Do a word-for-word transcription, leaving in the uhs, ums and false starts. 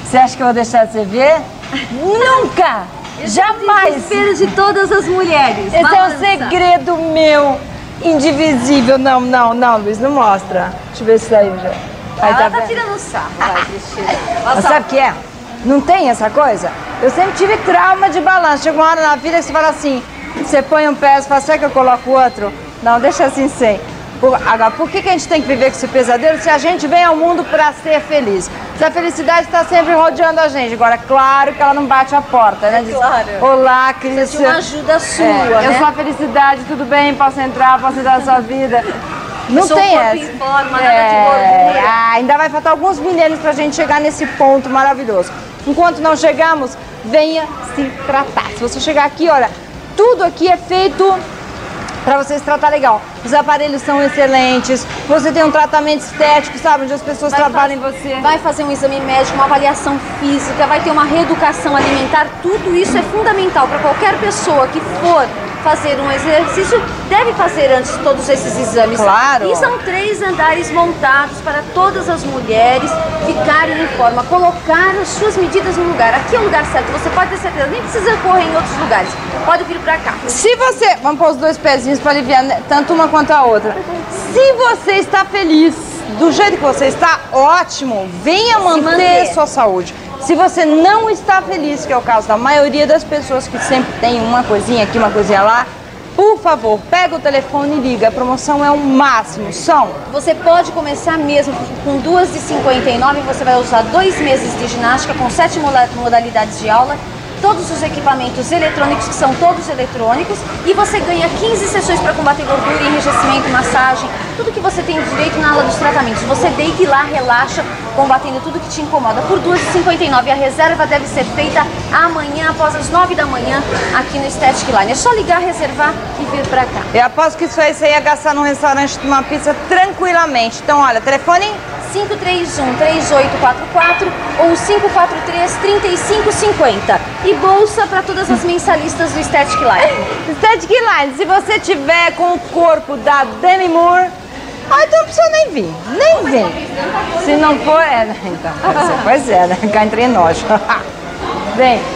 Você acha que eu vou deixar de você ver? Nunca! Jamais! Desespero de todas as mulheres. Esse Balança. é um segredo meu, indivisível. Não, não, não, Luiz, não mostra. Deixa eu ver se saiu já. Aí, Ela tá, vendo? tirando sarro, vai, Cristina. Mas sabe o que é? Não tem essa coisa? Eu sempre tive trauma de balanço. Chega uma hora na vida que você fala assim, você põe um pé, você fala, será que eu coloco o outro? Não, deixa assim sem. Por, agora, por que, que a gente tem que viver com esse pesadelo se a gente vem ao mundo para ser feliz? Se a felicidade está sempre rodeando a gente. Agora, claro que ela não bate a porta, né? Diz, claro. olá, Cris. Precisa de uma ajuda sua, é, né? Eu sou a felicidade, tudo bem, posso entrar, posso entrar na sua vida. Não eu sou tem um corpo essa. em forma, nada de É, gordura. ah, ainda vai faltar alguns milênios pra gente chegar nesse ponto maravilhoso. Enquanto não chegamos, venha se tratar. Se você chegar aqui, olha, tudo aqui é feito para você se tratar legal. Os aparelhos são excelentes, você tem um tratamento estético, sabe, onde as pessoas Vai trabalham faz- em você. Vai fazer um exame médico, uma avaliação física, vai ter uma reeducação alimentar. Tudo isso é fundamental para qualquer pessoa que for fazer um exercício, deve fazer antes todos esses exames. Claro. E são três andares montados para todas as mulheres ficarem em forma, colocar as suas medidas no lugar. Aqui é o lugar certo, você pode ter certeza, nem precisa correr em outros lugares. Pode vir para cá. Se você, vamos pôr os dois pezinhos para aliviar né, tanto uma quanto a outra. Se você está feliz do jeito que você está, ótimo, venha manter, manter. sua saúde. Se você não está feliz, que é o caso da maioria das pessoas que sempre tem uma coisinha aqui, uma coisinha lá, por favor, pega o telefone e liga. A promoção é o máximo. São Você pode começar mesmo com duas de cinquenta e nove, você vai usar dois meses de ginástica com sete moda- modalidades de aula, todos os equipamentos eletrônicos, que são todos eletrônicos, e você ganha quinze sessões para combater gordura, enrijecimento, massagem, tudo que você tem direito na aula dos tratamentos. Você deita lá, relaxa, combatendo tudo que te incomoda por duas de cinquenta e nove. A reserva deve ser feita amanhã, após as nove da manhã, aqui no Static Line. É só ligar, reservar e vir para cá. Eu aposto que isso aí você ia gastar num restaurante de uma pizza tranquilamente. Então, olha, telefone cinco três um, três oito quatro quatro ou cinco quatro três, três cinco cinco zero. E bolsa para todas as mensalistas do Static Line. Static Line. Se você tiver com o corpo da Demi Moore, ah, então não precisa nem vir. Nem vem. Se não for, é, então, pois é, pois é, né? Cá entre nós. Vem.